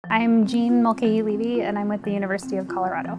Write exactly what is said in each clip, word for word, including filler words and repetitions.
I'm Jean Mulcahy Levy, and I'm with the University of Colorado.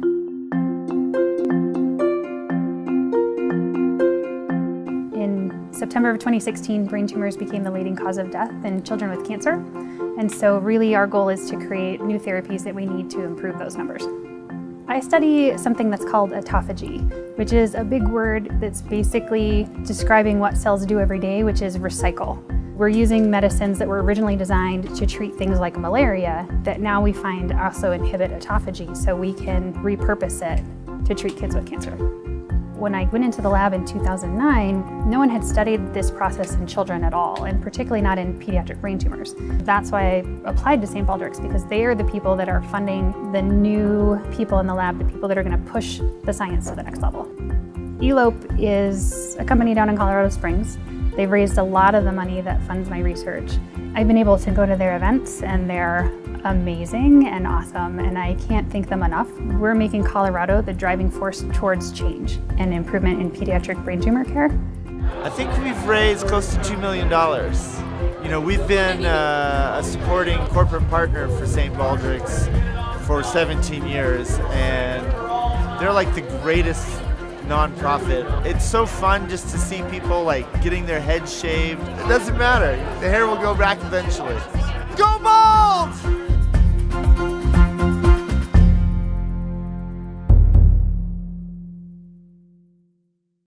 In September of twenty sixteen, brain tumors became the leading cause of death in children with cancer. And so really our goal is to create new therapies that we need to improve those numbers. I study something that's called autophagy, which is a big word that's basically describing what cells do every day, which is recycle. We're using medicines that were originally designed to treat things like malaria that now we find also inhibit autophagy, so we can repurpose it to treat kids with cancer. When I went into the lab in two thousand nine, no one had studied this process in children at all, and particularly not in pediatric brain tumors. That's why I applied to Saint Baldrick's, because they are the people that are funding the new people in the lab, the people that are going to push the science to the next level. Elope is a company down in Colorado Springs. They've raised a lot of the money that funds my research. I've been able to go to their events, and they're amazing and awesome, and I can't thank them enough. We're making Colorado the driving force towards change and improvement in pediatric brain tumor care. I think we've raised close to two million dollars. You know, we've been uh, a supporting corporate partner for Saint Baldrick's for seventeen years, and they're like the greatest non-profit. It's so fun just to see people like getting their heads shaved. It doesn't matter. The hair will go back eventually. Go Balds!